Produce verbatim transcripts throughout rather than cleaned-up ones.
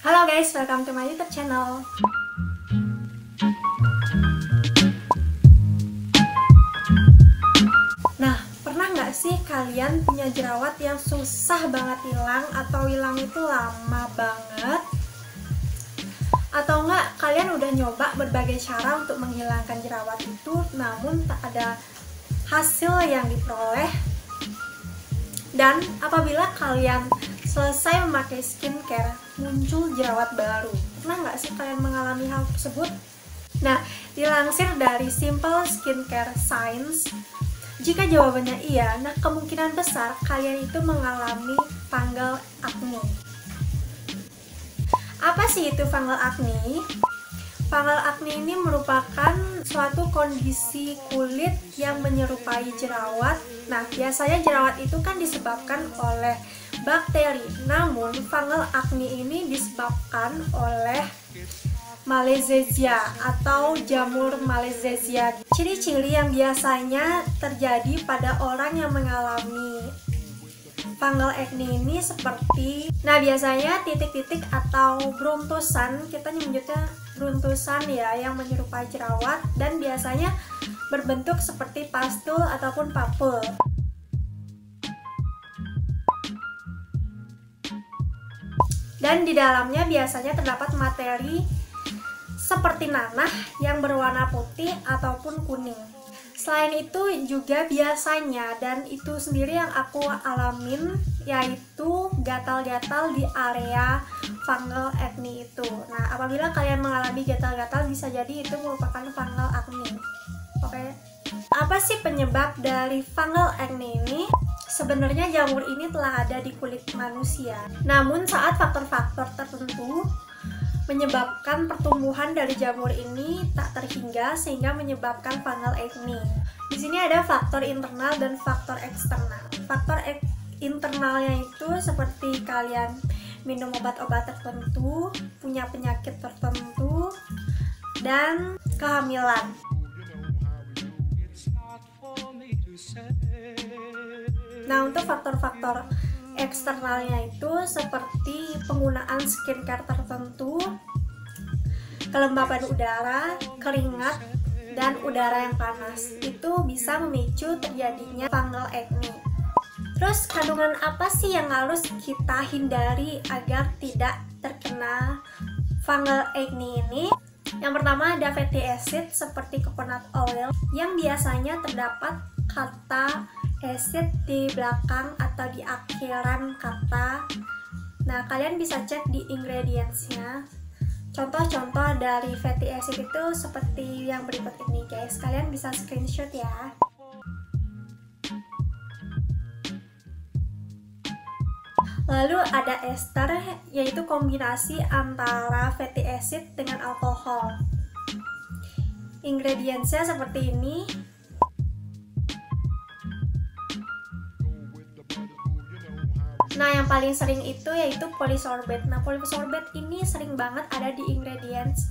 Halo guys, welcome to my YouTube channel. Nah, pernah nggak sih kalian punya jerawat yang susah banget hilang atau hilang itu lama banget? Atau enggak, kalian udah nyoba berbagai cara untuk menghilangkan jerawat itu, namun tak ada hasil yang diperoleh? Dan apabila kalian selesai memakai skincare, muncul jerawat baru. Pernah nggak sih kalian mengalami hal tersebut? Nah, dilansir dari Simple Skincare Science, jika jawabannya iya, nah kemungkinan besar kalian itu mengalami fungal acne. Apa sih itu fungal acne? Fungal acne ini merupakan suatu kondisi kulit yang menyerupai jerawat. Nah, biasanya jerawat itu kan disebabkan oleh bakteri. Namun, fungal acne ini disebabkan oleh Malassezia atau jamur Malassezia. Ciri-ciri yang biasanya terjadi pada orang yang mengalami fungal acne ini seperti, nah biasanya titik-titik atau beruntusan, kita menyebutnya beruntusan ya, yang menyerupai jerawat dan biasanya berbentuk seperti pastul ataupun papul. Dan di dalamnya biasanya terdapat materi seperti nanah yang berwarna putih ataupun kuning. Selain itu juga biasanya, dan itu sendiri yang aku alamin, yaitu gatal-gatal di area fungal acne itu. Nah, apabila kalian mengalami gatal-gatal, bisa jadi itu merupakan fungal acne. Oke, apa sih penyebab dari fungal acne ini? Sebenarnya jamur ini telah ada di kulit manusia. Namun saat faktor-faktor tertentu menyebabkan pertumbuhan dari jamur ini tak terhingga sehingga menyebabkan fungal acne. Di sini ada faktor internal dan faktor eksternal. Faktor ek internalnya itu seperti kalian minum obat-obat tertentu, punya penyakit tertentu, dan kehamilan. Nah, untuk faktor-faktor eksternalnya itu seperti penggunaan skincare tertentu, kelembapan udara, keringat, dan udara yang panas. Itu bisa memicu terjadinya fungal acne. Terus kandungan apa sih yang harus kita hindari agar tidak terkena fungal acne ini? Yang pertama ada fatty acid seperti coconut oil yang biasanya terdapat kata acid di belakang atau di akhiran kata. Nah, kalian bisa cek di ingredientsnya. Contoh-contoh dari fatty acid itu seperti yang berikut ini guys. Kalian bisa screenshot ya. Lalu ada ester, yaitu kombinasi antara fatty acid dengan alkohol. Ingredientsnya seperti ini. Nah, yang paling sering itu yaitu polysorbate. Nah, polysorbate ini sering banget ada di ingredients.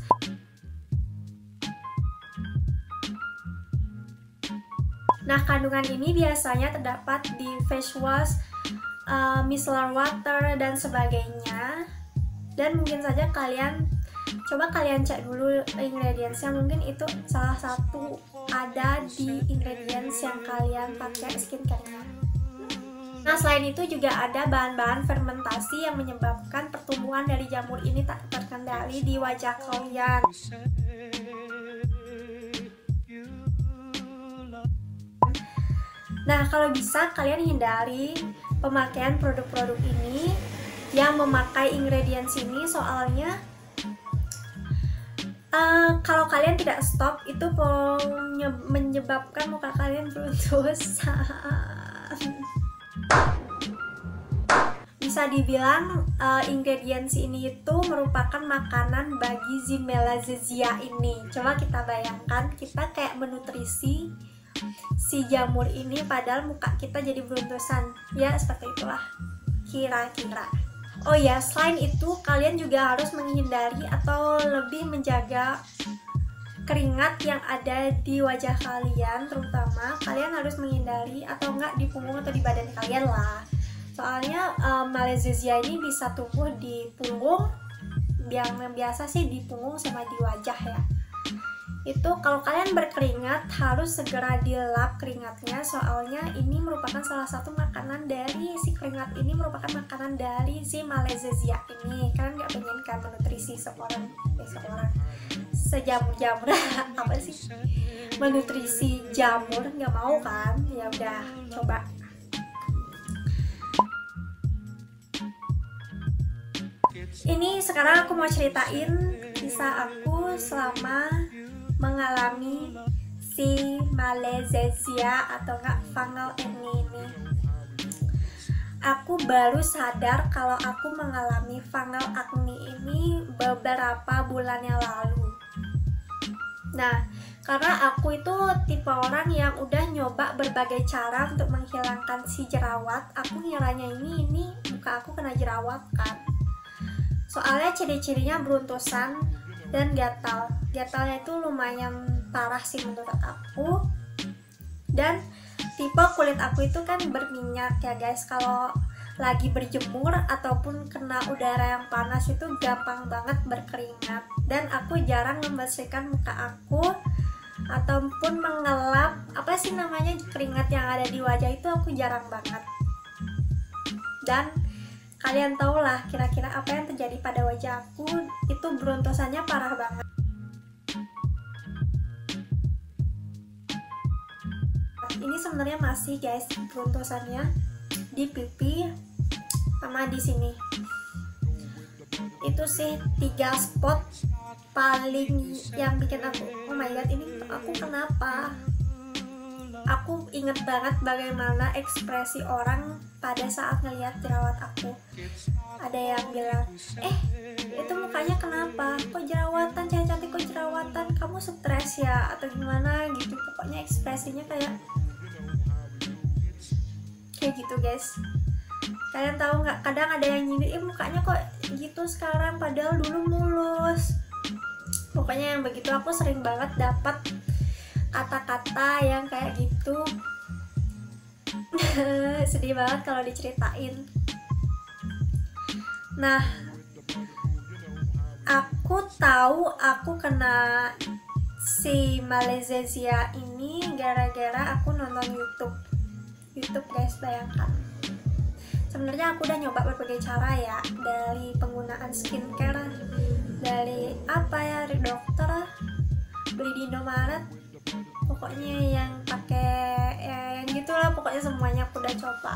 Nah, kandungan ini biasanya terdapat di face wash, uh, micellar water, dan sebagainya. Dan mungkin saja kalian coba kalian cek dulu ingredientsnya, mungkin itu salah satu ada di ingredients yang kalian pakai skincare-nya. Nah, selain itu juga ada bahan-bahan fermentasi yang menyebabkan pertumbuhan dari jamur ini tak terkendali di wajah kalian. Nah, kalau bisa kalian hindari pemakaian produk-produk ini yang memakai ingredients ini, soalnya uh, kalau kalian tidak stop itu menyebabkan muka kalian beruntusan. Bisa dibilang uh, ingredients ini itu merupakan makanan bagi si Malassezia ini. Coba kita bayangkan, kita kayak menutrisi si jamur ini padahal muka kita jadi beruntusan. Ya, seperti itulah kira-kira. Oh ya, selain itu kalian juga harus menghindari atau lebih menjaga keringat yang ada di wajah kalian. Terutama kalian harus menghindari atau enggak di punggung atau di badan kalian lah. Soalnya um, Malassezia ini bisa tumbuh di punggung, yang biasa sih di punggung sama di wajah ya. Itu kalau kalian berkeringat harus segera dilap keringatnya, soalnya ini merupakan salah satu makanan dari si keringat ini merupakan makanan dari si Malezia ini. Kalian nggak pengen kan menutrisi seorang eh, seorang sejamur-jamur apa sih menutrisi jamur, nggak mau kan? Ya udah coba. Ini sekarang aku mau ceritain kisah aku selama mengalami si Malezia atau enggak fungal acne ini. Aku baru sadar kalau aku mengalami fungal acne ini beberapa bulan yang lalu. Nah, karena aku itu tipe orang yang udah nyoba berbagai cara untuk menghilangkan si jerawat, aku ngiranya ini ini muka aku kena jerawat kan. Soalnya ciri-cirinya beruntusan dan gatal. Gatalnya itu lumayan parah sih menurut aku. Dan tipe kulit aku itu kan berminyak ya guys. Kalau lagi berjemur ataupun kena udara yang panas itu gampang banget berkeringat. Dan aku jarang membersihkan muka aku ataupun mengelap apa sih namanya keringat yang ada di wajah itu aku jarang banget. Dan kalian tau lah kira-kira apa yang terjadi pada wajah aku, itu beruntusannya parah banget. Ini sebenarnya masih guys beruntusannya di pipi sama di sini. Itu sih tiga spot paling yang bikin aku oh my god ini aku kenapa. Aku inget banget bagaimana ekspresi orang pada saat ngelihat jerawat aku. Ada yang bilang, eh itu mukanya kenapa? Kok jerawatan, cantik-cantik kok jerawatan? Kamu stres ya? Atau gimana gitu. Pokoknya ekspresinya kayak kayak gitu guys. Kalian tahu nggak? Kadang ada yang nyindir, eh mukanya kok gitu sekarang padahal dulu mulus. Pokoknya yang begitu aku sering banget dapat kata-kata yang kayak gitu. Sedih banget kalau diceritain. Nah, aku tahu aku kena si Malezia ini gara-gara aku nonton YouTube. YouTube guys, bayangkan. Sebenarnya aku udah nyoba berbagai cara ya, dari penggunaan skincare, dari apa ya, dari dokter, beli di Indomaret, pokoknya yang pakai ya, yang gitulah, pokoknya semuanya aku udah coba.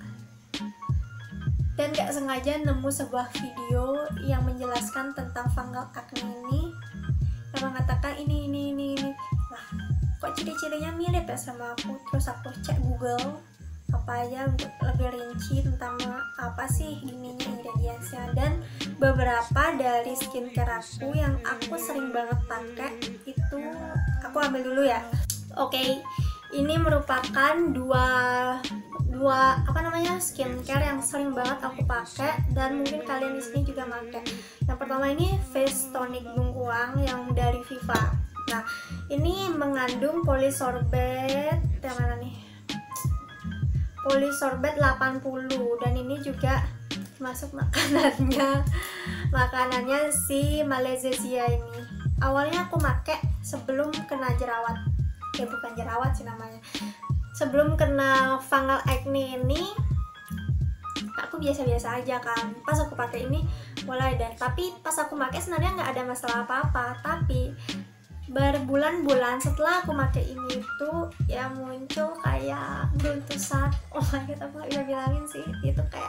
Dan gak sengaja nemu sebuah video yang menjelaskan tentang fungal acne ini, yang mengatakan ini ini ini ini. Lah, kok ciri-cirinya mirip ya sama aku. Terus aku cek Google apa aja untuk lebih rinci tentang apa sih ininya, ingredientsnya, dan beberapa dari skincare aku yang aku sering banget pakai itu aku ambil dulu ya. Oke, okay, ini merupakan dua dua apa namanya skincare yang sering banget aku pakai dan mungkin kalian di sini juga pakai. Yang pertama ini face tonic bengkuang yang dari Viva. Nah, ini mengandung polisorbate yang mana nih? Polisorbate delapan puluh, dan ini juga masuk makanannya makanannya si Malezia ini. Awalnya aku pakai sebelum kena jerawat, ya bukan jerawat sih namanya, sebelum kena fungal acne ini aku biasa-biasa aja kan. Pas aku pakai ini mulai deh, tapi pas aku pakai sebenarnya nggak ada masalah apa-apa, tapi berbulan-bulan setelah aku pakai ini tuh ya muncul kayak beruntusan. Oh my god, aku nggak bisa bilangin sih, itu kayak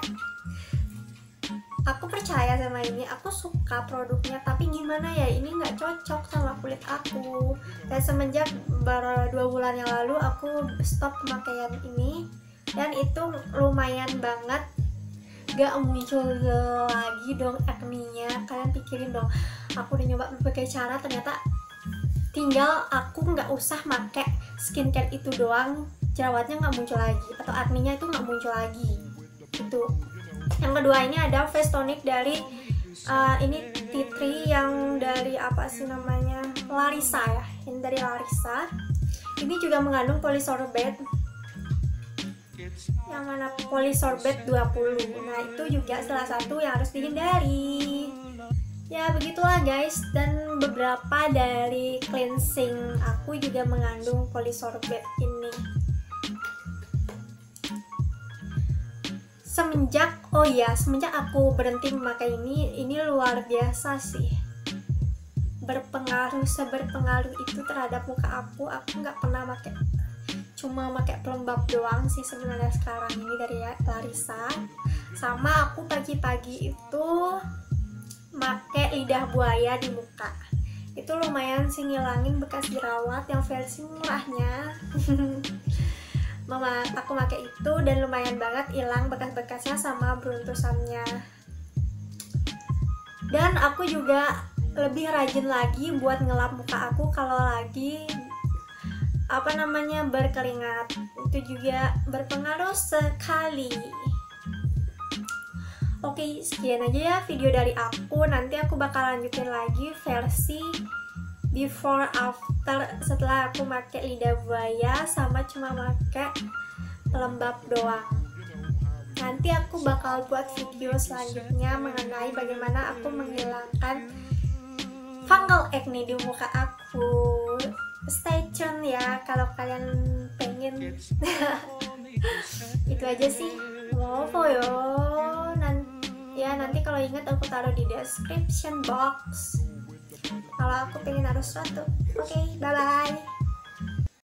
aku percaya sama ini, aku suka produknya, tapi gimana ya ini nggak cocok sama kulit aku. Dan semenjak baru dua bulan yang lalu aku stop pemakaian ini, dan itu lumayan banget gak muncul lagi dong acne-nya. Kalian pikirin dong, aku udah nyoba berbagai cara, ternyata tinggal aku nggak usah pakai skincare itu doang, jerawatnya nggak muncul lagi atau acne-nya itu nggak muncul lagi. Itu yang kedua, ini ada face tonic dari uh, ini tea tree yang dari apa sih namanya, Larissa ya, ini dari Larissa. Ini juga mengandung polisorbate, yang mana polisorbate dua puluh. Nah, itu juga salah satu yang harus dihindari. Ya begitulah guys, dan beberapa dari cleansing aku juga mengandung polysorbate ini. Semenjak, oh ya, semenjak aku berhenti memakai ini, ini luar biasa sih. Berpengaruh, seberpengaruh itu terhadap muka aku. Aku nggak pernah pakai, cuma pakai pelembab doang sih sebenarnya sekarang ini dari Larissa. Sama aku pagi-pagi itu pakai lidah buaya di muka. Itu lumayan sih ngilangin bekas jerawat yang versi murahnya. Mama, aku pakai itu dan lumayan banget hilang bekas-bekasnya sama beruntusannya. Dan aku juga lebih rajin lagi buat ngelap muka aku kalau lagi apa namanya berkeringat. Itu juga berpengaruh sekali. Oke, sekian aja ya video dari aku. Nanti aku bakal lanjutin lagi versi before after setelah aku pakai lidah buaya sama cuma pakai pelembab doang. Nanti aku bakal buat video selanjutnya mengenai bagaimana aku menghilangkan fungal acne di muka aku. Stay tune ya kalau kalian pengen. Itu aja sih. Mau yo. Nanti ya nanti kalau ingat aku taruh di description box kalau aku pengen naruh sesuatu. Oke, okay, bye bye.